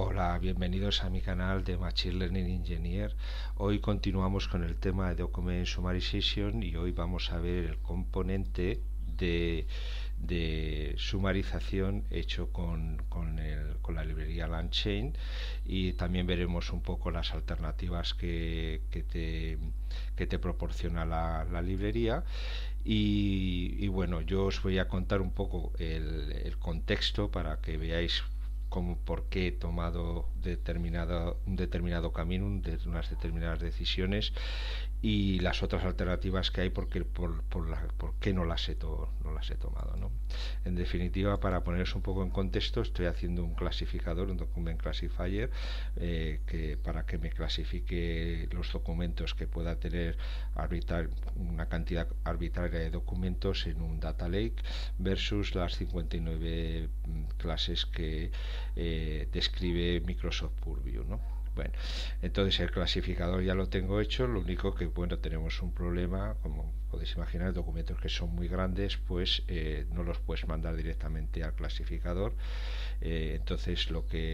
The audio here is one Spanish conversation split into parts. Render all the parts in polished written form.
Hola, bienvenidos a mi canal de Machine Learning Engineer. Hoy continuamos con el tema de Document Summarization y hoy vamos a ver el componente de sumarización hecho con la librería LangChain, y también veremos un poco las alternativas que te proporciona la librería. Y bueno, yo os voy a contar un poco el contexto para que veáis por qué he tomado un determinado camino, unas determinadas decisiones, y las otras alternativas que hay, por qué no las he tomado, ¿no? En definitiva, para poneros un poco en contexto, estoy haciendo un clasificador, un document classifier, para que me clasifique los documentos que pueda tener una cantidad arbitraria de documentos en un data lake versus las 59 clases que describe Microsoft Purview, ¿no? Bueno, entonces el clasificador ya lo tengo hecho. Lo único que, bueno, tenemos un problema, como podéis imaginar, documentos que son muy grandes, pues no los puedes mandar directamente al clasificador. Entonces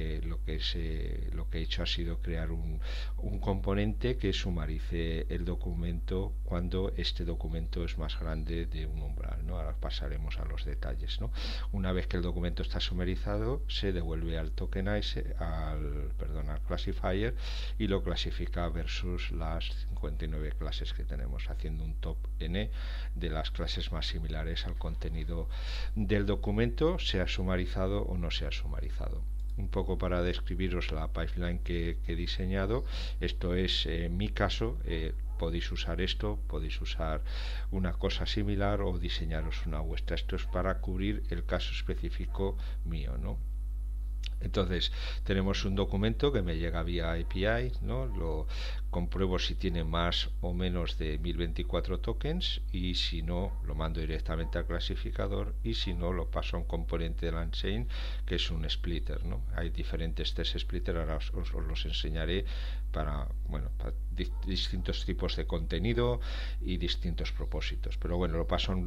lo que he hecho ha sido crear un componente que sumarice el documento cuando este documento es más grande de un umbral, ¿no? Ahora pasaremos a los detalles, ¿no? Una vez que el documento está sumarizado, se devuelve al tokenizer, al classifier, y lo clasifica versus las 59 clases que tenemos, haciendo un top n de las clases más similares al contenido del documento, sea sumarizado o no sea sumarizado. Un poco para describiros la pipeline que he diseñado. Esto es mi caso. Podéis usar esto, podéis usar una cosa similar o diseñaros una vuestra. Esto es para cubrir el caso específico mío, ¿no? Entonces tenemos un documento que me llega vía API, ¿no? Lo compruebo si tiene más o menos de 1024 tokens, y si no, lo mando directamente al clasificador, y si no, lo paso a un componente de LangChain que es un splitter, ¿no? Hay diferentes test splitter, ahora os los enseñaré para distintos tipos de contenido y distintos propósitos. Pero bueno, lo paso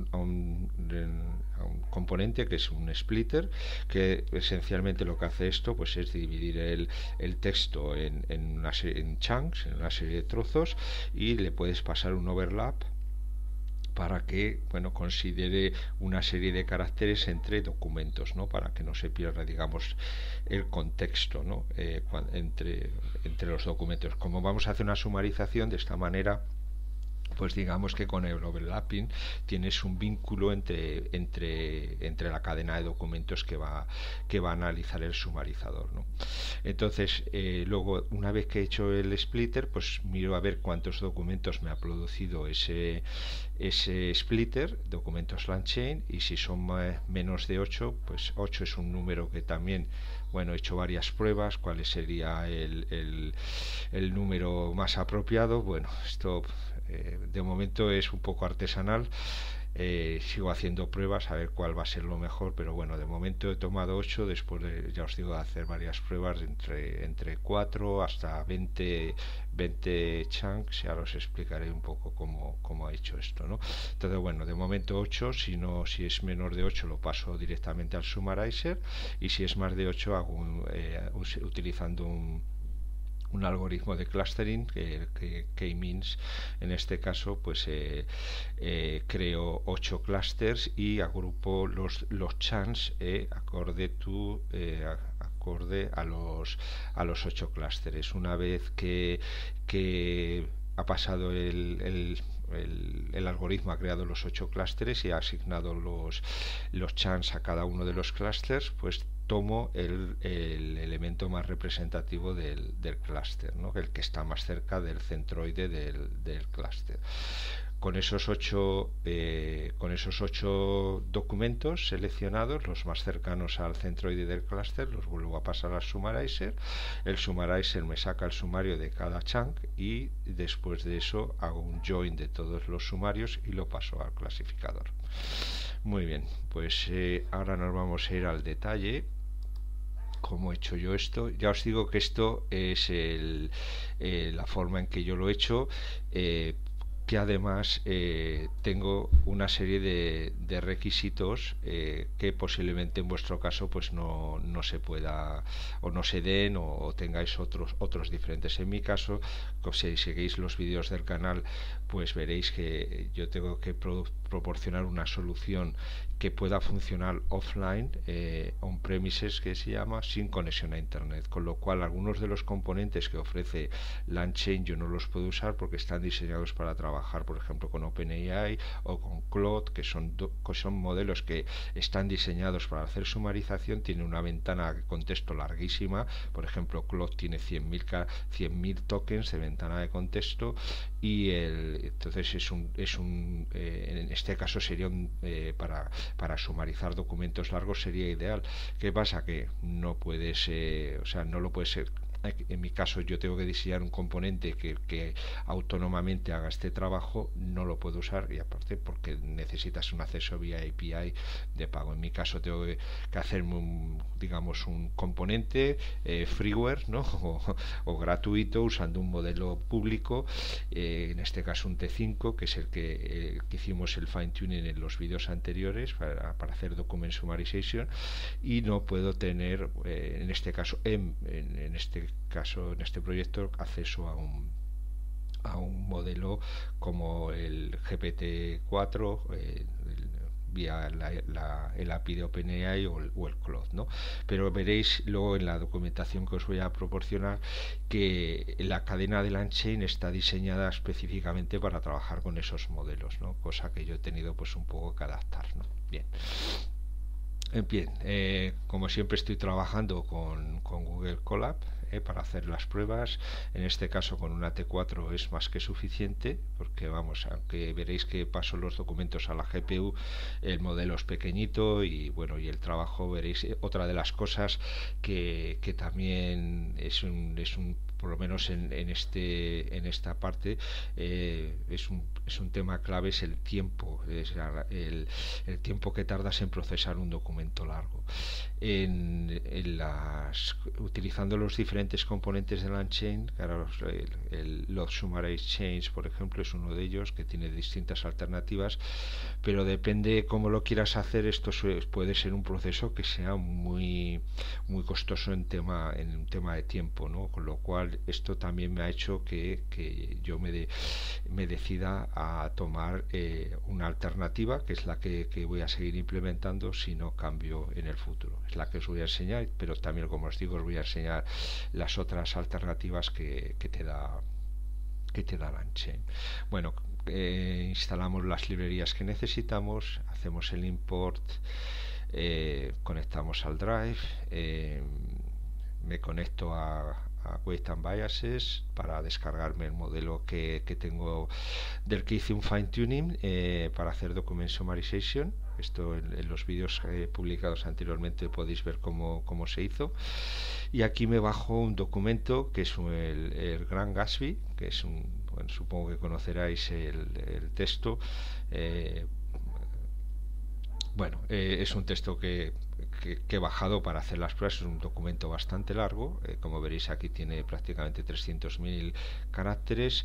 a un componente que es un splitter, que esencialmente lo que hace esto pues es dividir el texto en chunks, en una serie de trozos, y le puedes pasar un overlap para que, bueno, considere una serie de caracteres entre documentos, ¿no? Para que no se pierda, digamos, el contexto, ¿no? Entre los documentos. Como vamos a hacer una sumarización de esta manera, pues digamos que con el overlapping tienes un vínculo entre la cadena de documentos que va a analizar el sumarizador, ¿no? Entonces, luego, una vez que he hecho el splitter, pues miro a ver cuántos documentos me ha producido ese splitter, documentos LangChain, y si son menos de 8, pues 8 es un número que también, bueno, he hecho varias pruebas, cuál sería el número más apropiado. Bueno, esto de momento es un poco artesanal. Sigo haciendo pruebas a ver cuál va a ser lo mejor, pero bueno, de momento he tomado 8 después de, ya os digo, de hacer varias pruebas entre 4 hasta 20 chunks. Ya os explicaré un poco cómo he hecho esto, ¿no? Entonces, bueno, de momento 8. Si es menor de 8 lo paso directamente al summarizer, y si es más de 8 hago utilizando un algoritmo de clustering, que K-means en este caso, pues creo 8 clusters y agrupo los chunks acorde a los 8 clústeres. Una vez que ha pasado el algoritmo, ha creado los 8 clústeres y ha asignado los chunks a cada uno de los clústeres, pues tomo el elemento más representativo del clúster, ¿no? El que está más cerca del centroide del clúster. Con esos ocho documentos seleccionados, los más cercanos al centroide del clúster, los vuelvo a pasar al summarizer. El summarizer me saca el sumario de cada chunk, y después de eso hago un join de todos los sumarios y lo paso al clasificador. Muy bien, pues ahora nos vamos a ir al detalle. ¿Cómo he hecho yo esto? Ya os digo que esto es la forma en que yo lo he hecho. que además tengo una serie de requisitos que posiblemente en vuestro caso pues no se pueda o no se den o tengáis otros diferentes. En mi caso, si seguís los vídeos del canal, pues veréis que yo tengo que proporcionar una solución que pueda funcionar offline, on-premises que se llama, sin conexión a internet, con lo cual algunos de los componentes que ofrece LangChain yo no los puedo usar porque están diseñados para trabajar, por ejemplo, con OpenAI o con Claude, que son modelos que están diseñados para hacer sumarización, tiene una ventana de contexto larguísima. Por ejemplo, Claude tiene 100.000 tokens de ventana de contexto, y entonces en este caso sería para sumarizar documentos largos sería ideal. ¿Qué pasa? Que no puedes, o sea, no lo puedes ser. En mi caso yo tengo que diseñar un componente que autónomamente haga este trabajo, no lo puedo usar, y aparte porque necesitas un acceso vía API de pago. En mi caso tengo que hacerme digamos un componente freeware, ¿no? o gratuito, usando un modelo público, en este caso un T5, que es el que hicimos el fine tuning en los vídeos anteriores para hacer document summarization, y no puedo tener en este caso en este proyecto acceso a un modelo como el GPT-4 vía el API de OpenAI o el Claude, ¿no? Pero veréis luego en la documentación que os voy a proporcionar que la cadena de LangChain está diseñada específicamente para trabajar con esos modelos, ¿no? Cosa que yo he tenido pues un poco que adaptar, ¿no? Bien. Bien, como siempre estoy trabajando con Google Colab para hacer las pruebas. En este caso con una T4 es más que suficiente, porque vamos, aunque veréis que paso los documentos a la GPU, el modelo es pequeñito, y bueno, y el trabajo veréis. Otra de las cosas que también es un por lo menos en esta parte es un tema clave, es el tiempo, el tiempo que tardas en procesar un documento largo. Utilizando los diferentes componentes de LangChain, claro, los Summarize Chains, por ejemplo, es uno de ellos que tiene distintas alternativas, pero depende cómo lo quieras hacer. Esto puede ser un proceso que sea muy costoso en un tema de tiempo, ¿no? Con lo cual esto también me ha hecho que yo me decida a tomar una alternativa, que es la que voy a seguir implementando si no cambio en el futuro. Es la que os voy a enseñar, pero también, como os digo, os voy a enseñar las otras alternativas que te da LangChain. Bueno, instalamos las librerías que necesitamos, hacemos el import, conectamos al drive, me conecto a Weight and Biases para descargarme el modelo que tengo, del que hice un fine tuning para hacer document summarization. Esto en los vídeos publicados anteriormente podéis ver cómo se hizo. Y aquí me bajo un documento que es el Gran Gatsby, que es bueno, supongo que conoceráis el texto. Bueno, es un texto que he bajado para hacer las pruebas. Es un documento bastante largo, como veréis aquí tiene prácticamente 300.000 caracteres,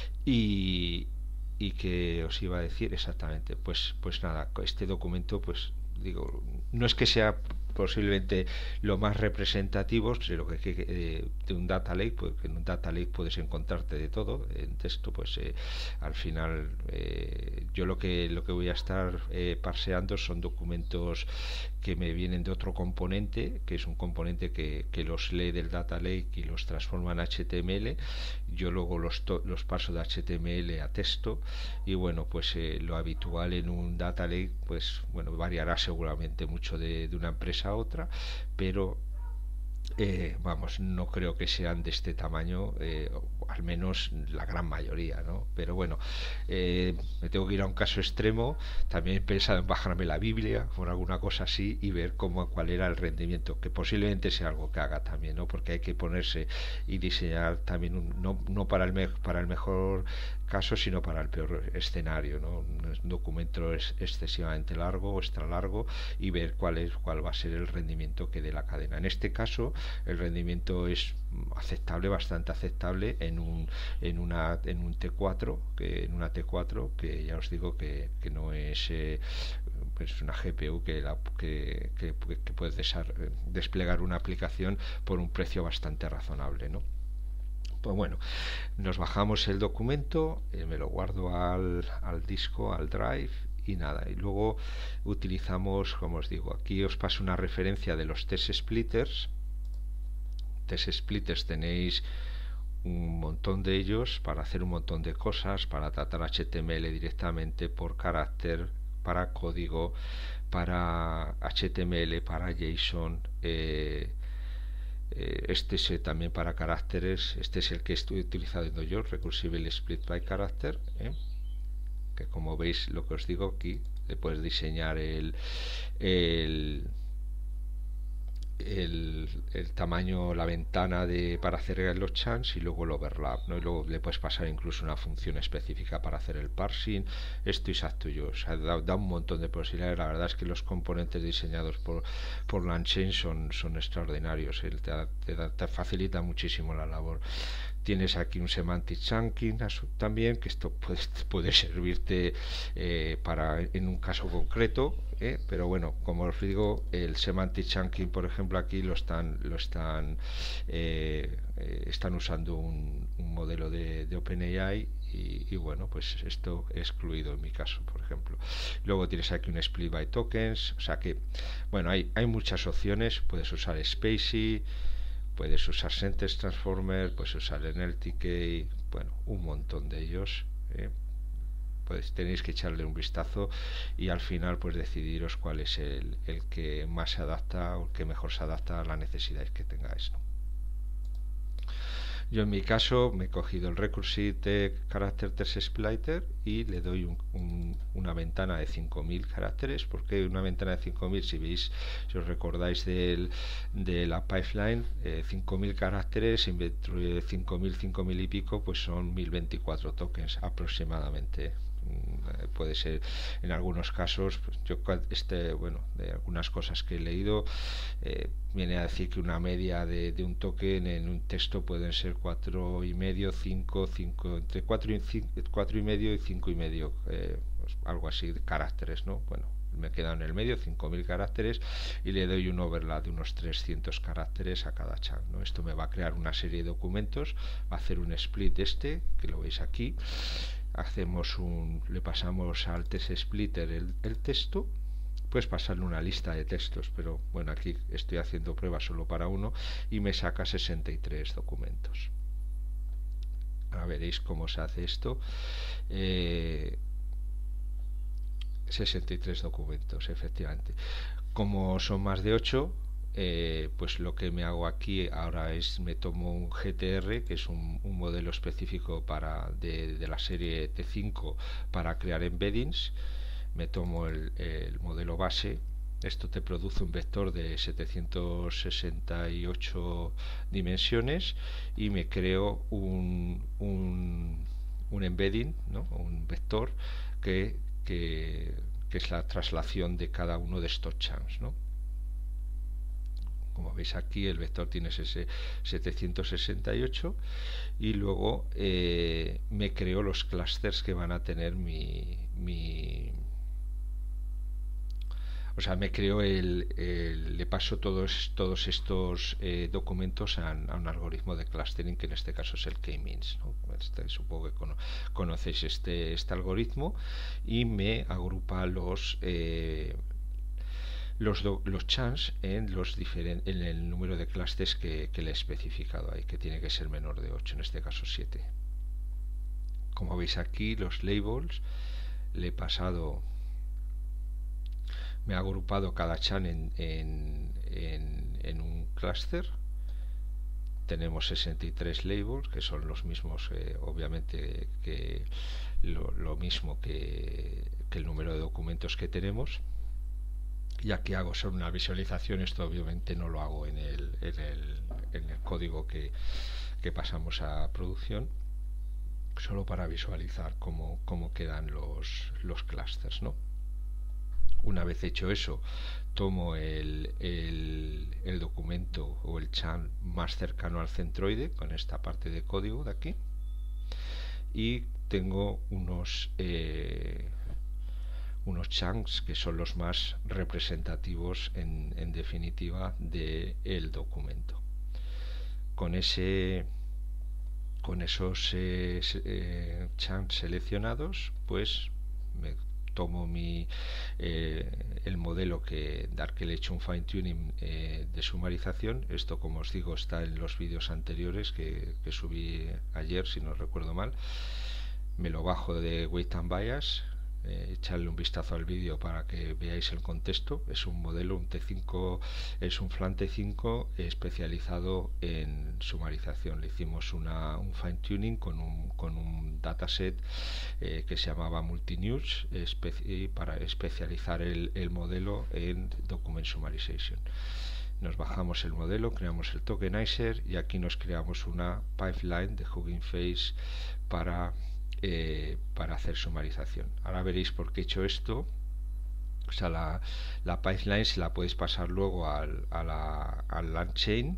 y que os iba a decir exactamente, pues nada, este documento, pues digo, no es que sea posiblemente lo más representativo, sino que de un data lake, porque en un data lake puedes encontrarte de todo. En texto, pues al final yo lo que voy a estar parseando son documentos que me vienen de otro componente, que es un componente que los lee del data lake y los transforma en HTML. Yo luego los paso de HTML a texto, y bueno, pues lo habitual en un data lake, pues bueno, variará seguramente mucho de una empresa a otra, pero vamos, no creo que sean de este tamaño, al menos la gran mayoría, ¿no? Pero bueno, me tengo que ir a un caso extremo. También he pensado en bajarme la Biblia o alguna cosa así y ver cuál era el rendimiento, que posiblemente sea algo que haga también, ¿no? Porque hay que ponerse y diseñar también no para el mejor caso, sino para el peor escenario, ¿no? Un documento es excesivamente largo o extra largo, y ver cuál va a ser el rendimiento que dé la cadena. En este caso el rendimiento es aceptable, bastante aceptable en un T4, en una T4 que ya os digo que no es pues una GPU que puede desplegar una aplicación por un precio bastante razonable, ¿no? Pues bueno, nos bajamos el documento, me lo guardo al disco, al drive, y nada, y luego utilizamos, como os digo, aquí os paso una referencia de los test splitters. Test splitters tenéis un montón de ellos para hacer un montón de cosas, para tratar HTML directamente por carácter, para código, para HTML, para JSON. Este es también para caracteres. Este es el que estoy utilizando yo, Recursive Split by Character, que como veis, lo que os digo aquí, le puedes diseñar el, el tamaño, la ventana para hacer los chunks y luego el overlap, ¿no? Y luego le puedes pasar incluso una función específica para hacer el parsing. Esto exacto yo, o sea, da un montón de posibilidades. La verdad es que los componentes diseñados por Langchain son extraordinarios. Te facilita muchísimo la labor. Tienes aquí un semantic chunking también, que esto puede servirte en un caso concreto, pero bueno, como os digo, el semantic chunking, por ejemplo, aquí están usando un modelo de OpenAI y bueno, pues esto he excluido en mi caso, por ejemplo. Luego tienes aquí un split by tokens, o sea que bueno, hay muchas opciones. Puedes usar Spacey, puedes usar Sentence Transformer, puedes usar NLTK, bueno, un montón de ellos. Pues tenéis que echarle un vistazo y al final pues decidiros cuál es el que más se adapta o el que mejor se adapta a las necesidades que tengáis, ¿no? Yo en mi caso me he cogido el Recursive Character Test Splitter y le doy una ventana de 5000 caracteres. Porque una ventana de 5000, si os recordáis de la pipeline, 5000 caracteres entre 5000 y pico, pues son 1024 tokens aproximadamente. Puede ser en algunos casos, pues bueno, de algunas cosas que he leído, viene a decir que una media de un token en un texto pueden ser 4,5, 5, entre 4,5 y 5,5, pues algo así de caracteres, ¿no? Bueno, me queda en el medio 5000 caracteres y le doy un overlap de unos 300 caracteres a cada chunk, ¿no? Esto me va a crear una serie de documentos, va a hacer un split que lo veis aquí. Le pasamos al test splitter el texto. Puedes pasarle una lista de textos, pero bueno, aquí estoy haciendo pruebas solo para uno y me saca 63 documentos. Ahora veréis cómo se hace esto. 63 documentos, efectivamente. Como son más de 8, pues lo que me hago aquí ahora es me tomo un GTR, que es un modelo específico de la serie T5 para crear embeddings. Me tomo el modelo base. Esto te produce un vector de 768 dimensiones y me creo un embedding, ¿no? Un vector que es la traslación de cada uno de estos chunks, ¿no? Como veis aquí, el vector tiene ese 768 y luego me creo los clusters que van a tener o sea, me creo le paso todos estos documentos a un algoritmo de clustering, que en este caso es el K-means, ¿no? Supongo que conocéis este algoritmo, y me agrupa los chunks en el número de clusters que le he especificado ahí, que tiene que ser menor de 8, en este caso 7. Como veis aquí, los labels le he pasado, me ha agrupado cada chunk en un cluster. Tenemos 63 labels, que son los mismos, obviamente, que lo mismo que el número de documentos que tenemos. Y aquí hago solo una visualización. Esto obviamente no lo hago en el código que pasamos a producción, solo para visualizar cómo quedan los clusters, ¿no? Una vez hecho eso, tomo el documento o el chunk más cercano al centroide con esta parte de código de aquí, y tengo unos chunks que son los más representativos en definitiva del documento. Con esos chunks seleccionados, pues me tomo el modelo al que le he hecho un fine tuning de sumarización. Esto, como os digo, está en los vídeos anteriores que subí ayer, si no recuerdo mal. Me lo bajo de Weight and Bias, echarle un vistazo al vídeo para que veáis el contexto. Es un modelo, un T5, es un Flan T5 especializado en sumarización. Le hicimos un fine tuning con un dataset que se llamaba Multinews para especializar el modelo en Document Summarization. Nos bajamos el modelo, creamos el tokenizer y aquí nos creamos una pipeline de Hugging Face para hacer sumarización. Ahora veréis por qué he hecho esto. O sea, la pipeline se la podéis pasar luego al LangChain,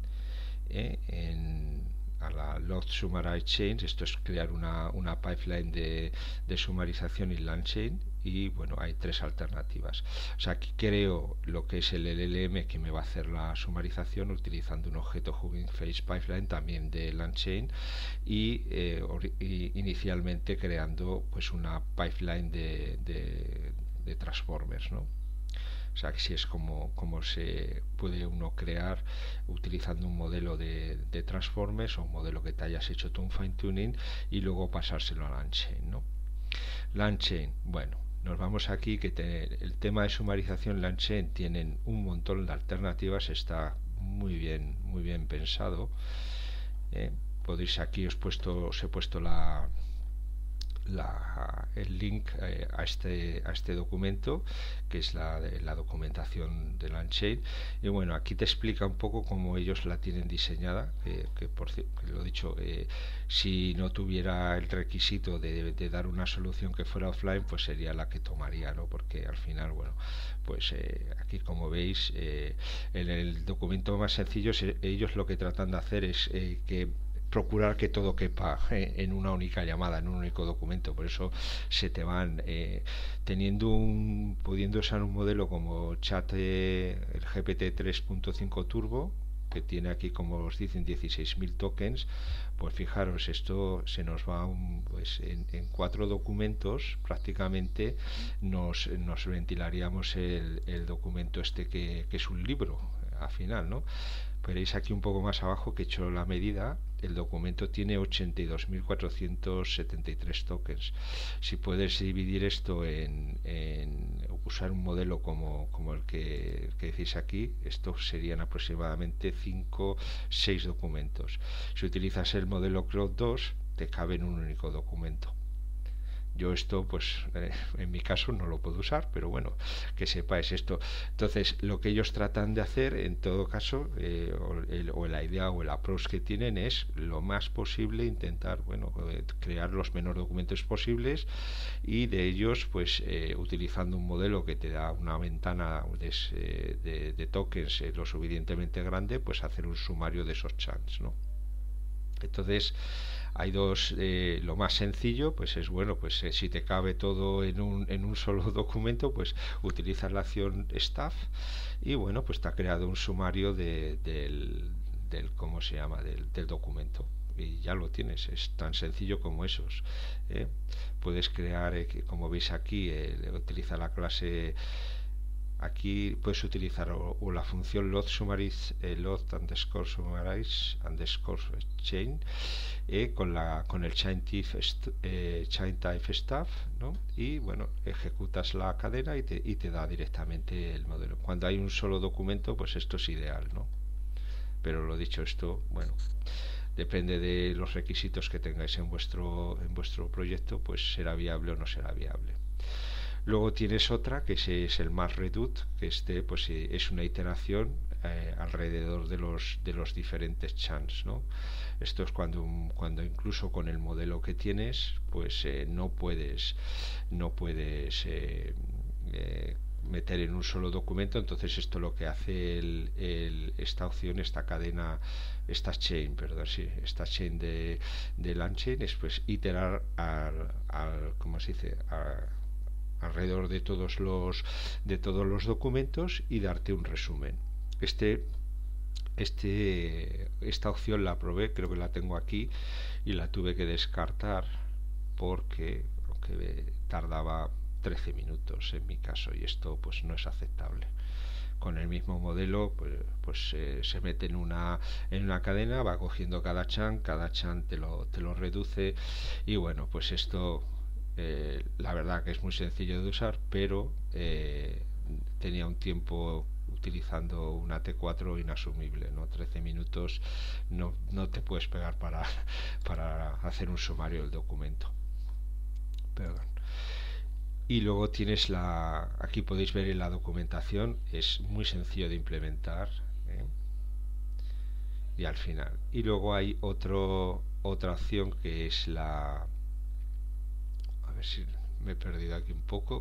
a la Log Summarize Chains. Esto es crear una pipeline de sumarización en LangChain. Y bueno, hay tres alternativas. O sea, aquí creo lo que es el LLM que me va a hacer la sumarización utilizando un objeto Hugging Face Pipeline también de LangChain y inicialmente creando pues una pipeline de transformers, ¿no? O sea, que si es como se puede uno crear utilizando un modelo de transformers o un modelo que te hayas hecho tú un fine tuning y luego pasárselo a LangChain, ¿no? LangChain, bueno, nos vamos aquí que el tema de sumarización LangChain tienen un montón de alternativas, está muy bien pensado. Podéis aquí os he puesto el link a este documento, que es la documentación de LangChain. Y bueno, aquí te explica un poco cómo ellos la tienen diseñada, que lo dicho, si no tuviera el requisito de dar una solución que fuera offline, pues sería la que tomaría, ¿no? Porque al final, bueno, pues aquí como veis, en el documento más sencillo ellos lo que tratan de hacer es que procurar que todo quepa en una única llamada, en un único documento. Por eso se te van pudiendo usar un modelo como chat, el GPT 3.5 Turbo, que tiene aquí, como os dicen, 16.000 tokens. Pues fijaros, esto se nos va pues en 4 documentos prácticamente nos ventilaríamos el documento este que es un libro al final, ¿no? Veréis aquí un poco más abajo que he hecho la medida. El documento tiene 82.473 tokens. Si puedes dividir esto en usar un modelo como el que decís aquí, estos serían aproximadamente 5-6 documentos. Si utilizas el modelo Cloud 2, te cabe en un único documento. Yo esto, pues en mi caso no lo puedo usar, pero bueno, que sepáis esto. Entonces, lo que ellos tratan de hacer, en todo caso, o la idea o el approach que tienen es lo más posible intentar, bueno, crear los menores documentos posibles y de ellos, pues utilizando un modelo que te da una ventana de tokens lo suficientemente grande, pues hacer un sumario de esos chunks, ¿no? Entonces, hay dos, lo más sencillo pues es bueno, pues si te cabe todo en un solo documento, pues utilizas la acción staff y bueno, pues te ha creado un sumario ¿cómo se llama? Del documento y ya lo tienes, es tan sencillo como esos. Puedes crear, como veis aquí, utiliza la clase. Aquí puedes utilizar o la función load summarize, load underscore summarize underscore chain, con el chain type stuff, ¿no? Y bueno, ejecutas la cadena y te da directamente el modelo. Cuando hay un solo documento, pues esto es ideal, ¿no? Pero lo dicho, esto, bueno, depende de los requisitos que tengáis en vuestro proyecto, pues será viable o no será viable. Luego tienes otra que es el mass reduce, que pues es una iteración alrededor de los diferentes chunks, ¿no? Esto es cuando incluso con el modelo que tienes, pues no puedes meter en un solo documento. Entonces esto lo que hace esta opción, esta cadena, esta chain, perdón, sí, esta chain de LangChain es pues iterar ¿cómo se dice? Alrededor de todos los documentos y darte un resumen. Esta opción la probé, creo que la tengo aquí y la tuve que descartar porque aunque tardaba 13 minutos en mi caso, y esto pues no es aceptable. Con el mismo modelo pues se mete en una cadena, va cogiendo cada chan te lo reduce, y bueno, pues esto la verdad que es muy sencillo de usar, pero tenía un tiempo utilizando una T4 inasumible, ¿no? 13 minutos no te puedes pegar para hacer un sumario del documento. Perdón. Y luego tienes aquí podéis ver en la documentación, es muy sencillo de implementar, ¿eh? Y al final. Y luego hay otra opción que es a ver si me he perdido aquí un poco.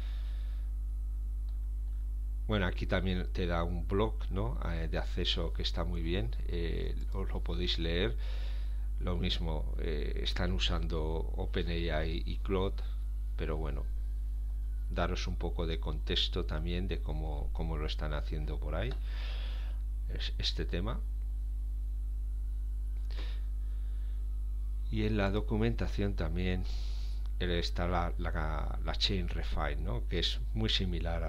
Bueno, aquí también te da un blog, ¿no? De acceso que está muy bien, os lo podéis leer. Lo mismo, están usando OpenAI y Claude, pero bueno, daros un poco de contexto también de cómo lo están haciendo por ahí este tema. Y en la documentación también está la Chain Refine, ¿no? Que es muy similar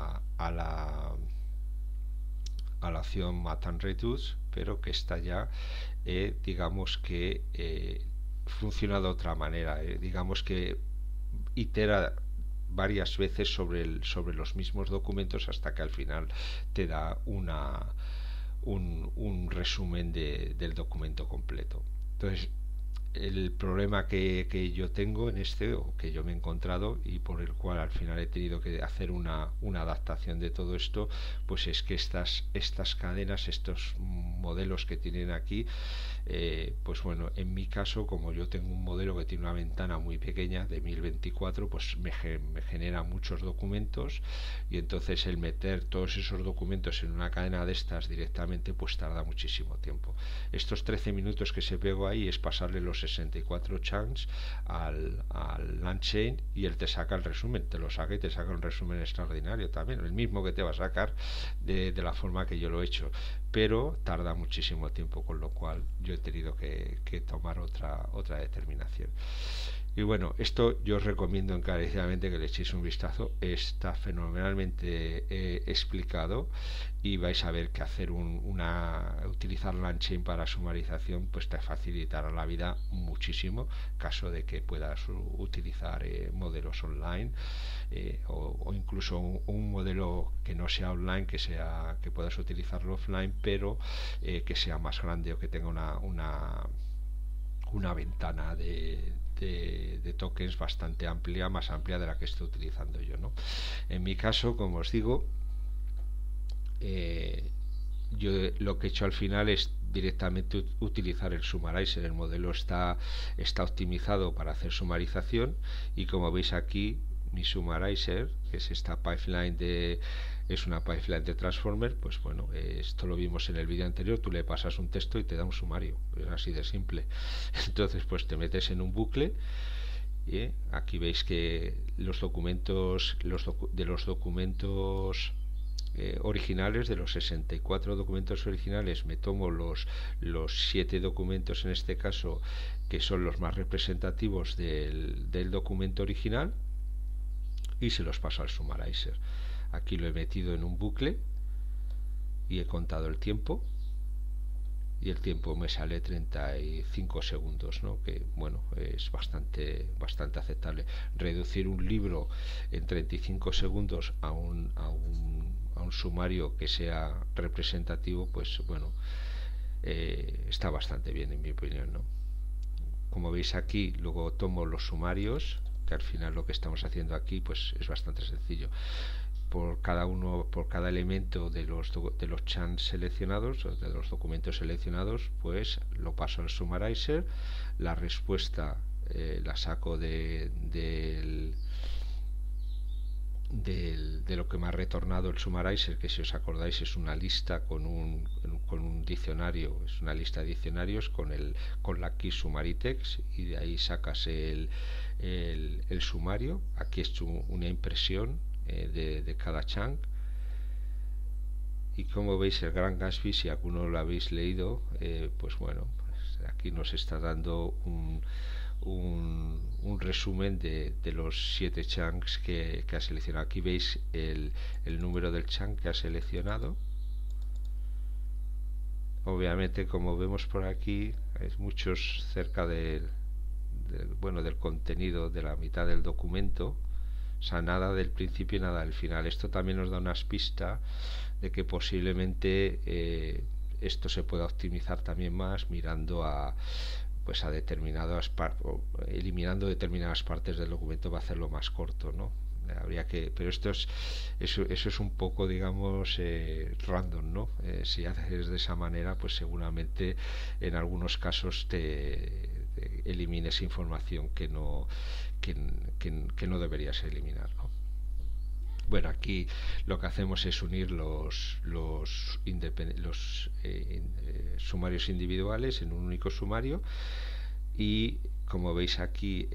a la opción Mat and Reduce, pero que está ya, digamos que funciona de otra manera. Digamos que itera varias veces sobre los mismos documentos hasta que al final te da un resumen del documento completo. Entonces, el problema que yo tengo en o que yo me he encontrado y por el cual al final he tenido que hacer una adaptación de todo esto, pues es que estas cadenas, estos modelos que tienen aquí, pues bueno, en mi caso, como yo tengo un modelo que tiene una ventana muy pequeña de 1024, pues me genera muchos documentos, y entonces el meter todos esos documentos en una cadena de estas directamente pues tarda muchísimo tiempo. Estos 13 minutos que se pegó ahí es pasarle los 64 chunks al LangChain y él te saca el resumen, te lo saca y te saca un resumen extraordinario también, el mismo que te va a sacar de la forma que yo lo he hecho, pero tarda muchísimo tiempo, con lo cual yo he tenido que tomar otra determinación. Y bueno, esto yo os recomiendo encarecidamente que le echéis un vistazo, está fenomenalmente explicado, y vais a ver que utilizar LangChain para sumarización pues te facilitará la vida muchísimo, caso de que puedas utilizar modelos online, o incluso un modelo que no sea online, que puedas utilizarlo offline, pero que sea más grande o que tenga una ventana de tokens bastante amplia, más amplia de la que estoy utilizando yo, ¿no? En mi caso, como os digo, yo lo que he hecho al final es directamente utilizar el Sumarizer. El modelo está optimizado para hacer sumarización, y como veis aquí, mi Sumarizer, que es esta pipeline es una pipeline de Transformer, pues bueno, esto lo vimos en el vídeo anterior, tú le pasas un texto y te da un sumario, es así de simple. Entonces pues te metes en un bucle, y aquí veis que los documentos originales, de los 64 documentos originales, me tomo los 7 documentos en este caso que son los más representativos del documento original, y se los paso al Sumarizer. Aquí lo he metido en un bucle y he contado el tiempo, y el tiempo me sale 35 segundos, ¿no? Que bueno, es bastante aceptable. Reducir un libro en 35 segundos a un sumario que sea representativo, pues bueno, está bastante bien en mi opinión, ¿no? Como veis aquí, luego tomo los sumarios, que al final lo que estamos haciendo aquí pues es bastante sencillo. Por cada elemento de los chunks seleccionados, o de los documentos seleccionados, pues lo paso al Sumarizer. La respuesta la saco del de lo que me ha retornado el Summarizer, que si os acordáis es una lista con un diccionario, es una lista de diccionarios con la key Sumaritex, y de ahí sacas el sumario. Aquí es una impresión de cada chunk. Y como veis, el Gran Gatsby, si alguno lo habéis leído, pues bueno, pues aquí nos está dando un resumen de los 7 chunks que ha seleccionado. Aquí veis el número del chunk que ha seleccionado. Obviamente, como vemos por aquí, hay muchos cerca bueno, del contenido de la mitad del documento. O sea, nada del principio y nada del final. Esto también nos da unas pistas de que posiblemente esto se pueda optimizar también más mirando a determinadas eliminando determinadas partes del documento para hacerlo más corto, ¿no? Habría que, pero eso es un poco, digamos, random, ¿no? Si haces de esa manera, pues seguramente en algunos casos te elimines información que no deberías eliminar, ¿no? Bueno, aquí lo que hacemos es unir los sumarios individuales en un único sumario, y como veis aquí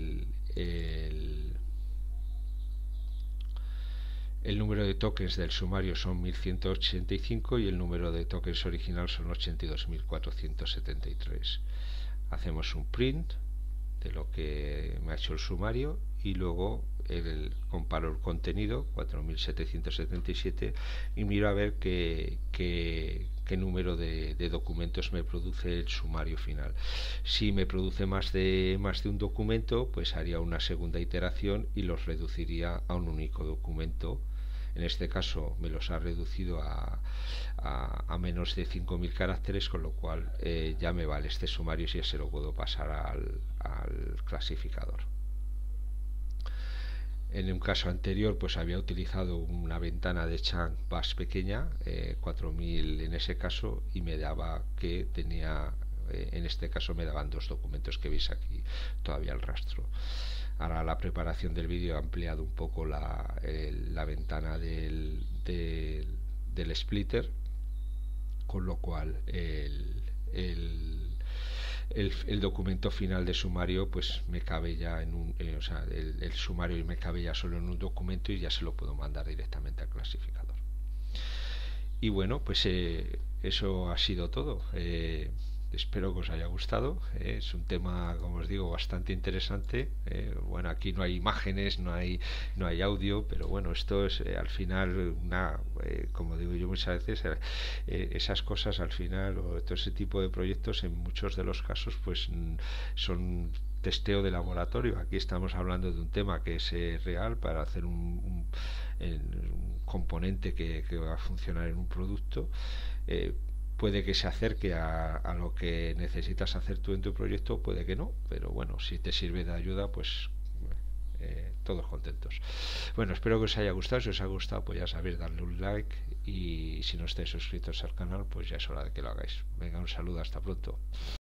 el número de tokens del sumario son 1185 y el número de tokens original son 82.473. Hacemos un print de lo que me ha hecho el sumario y luego comparo el contenido 4777 y miro a ver qué número de documentos me produce el sumario final. Si me produce más de un documento, pues haría una segunda iteración y los reduciría a un único documento. En este caso me los ha reducido a menos de 5.000 caracteres, con lo cual ya me vale este sumario y ya se lo puedo pasar al clasificador. En un caso anterior pues había utilizado una ventana de chunk más pequeña, 4000 en ese caso, y me daba que tenía, en este caso me daban 2 documentos que veis aquí todavía el rastro. Ahora la preparación del vídeo ha ampliado un poco la ventana del splitter, con lo cual el documento final de sumario pues me cabe ya en un o sea, el sumario me cabe ya solo en un documento y ya se lo puedo mandar directamente al clasificador. Y bueno, pues eso ha sido todo. Espero que os haya gustado. Es un tema, como os digo, bastante interesante. Bueno, aquí no hay imágenes, no hay audio, pero bueno, esto es al final como digo yo muchas veces, esas cosas al final, o todo ese tipo de proyectos, en muchos de los casos pues son testeo de laboratorio. Aquí estamos hablando de un tema que es real para hacer un componente que va a funcionar en un producto. Puede que se acerque a lo que necesitas hacer tú en tu proyecto, puede que no, pero bueno, si te sirve de ayuda, pues todos contentos. Bueno, espero que os haya gustado. Si os ha gustado, pues ya sabéis, darle un like, y si no estáis suscritos al canal, pues ya es hora de que lo hagáis. Venga, un saludo, hasta pronto.